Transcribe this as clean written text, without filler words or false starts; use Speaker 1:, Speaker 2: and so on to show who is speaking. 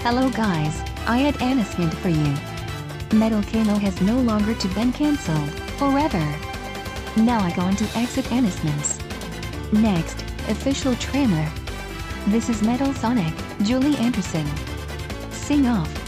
Speaker 1: Hello guys, I had announcement for you. Metal Caillou has no longer to been cancelled, forever. Now I going to exit announcements. Next, official trailer. This is Metal Sonic, Julie Andreson. Sing off.